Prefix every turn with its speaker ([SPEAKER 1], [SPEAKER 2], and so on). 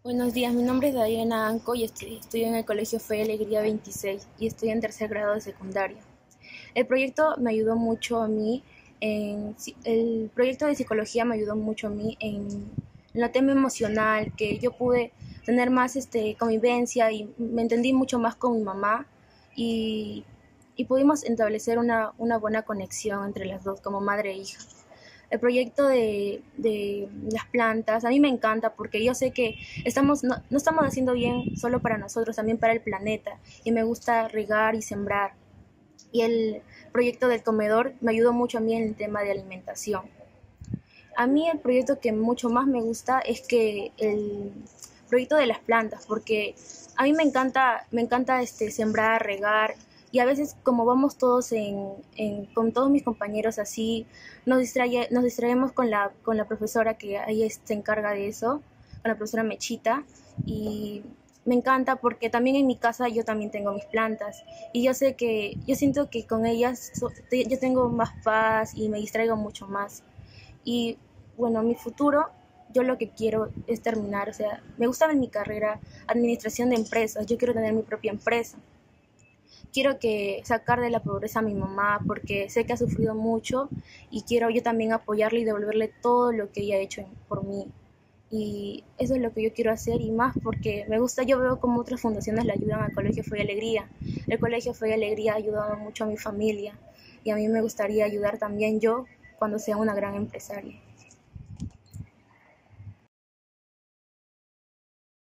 [SPEAKER 1] Buenos días, mi nombre es Diana Anco y estudio en el Colegio Fe y Alegría 26 y estoy en tercer grado de secundaria. El proyecto me ayudó mucho a mí el proyecto de psicología me ayudó mucho a mí en el tema emocional, que yo pude tener más convivencia y me entendí mucho más con mi mamá y, y pudimos establecer una buena conexión entre las dos como madre e hija. El proyecto de las plantas a mí me encanta porque yo sé que no estamos haciendo bien solo para nosotros, también para el planeta, y me gusta regar y sembrar. Y el proyecto del comedor me ayudó mucho a mí en el tema de alimentación. A mí el proyecto que mucho más me gusta es que el proyecto de las plantas, porque a mí me encanta sembrar, regar, y a veces como vamos todos con todos mis compañeros así, nos distraemos con la profesora que ahí se encarga de eso, con la profesora Mechita, y me encanta porque también en mi casa yo también tengo mis plantas y yo siento que con ellas yo tengo más paz y me distraigo mucho más. Y bueno, mi futuro, yo lo que quiero es terminar, o sea, me gusta en mi carrera administración de empresas, yo quiero tener mi propia empresa. Quiero que sacar de la pobreza a mi mamá porque sé que ha sufrido mucho y quiero yo también apoyarle y devolverle todo lo que ella ha hecho por mí. Y eso es lo que yo quiero hacer y más porque me gusta, yo veo como otras fundaciones le ayudan al Colegio Fe y Alegría. El Colegio Fe y Alegría ha ayudado mucho a mi familia y a mí me gustaría ayudar también yo cuando sea una gran empresaria.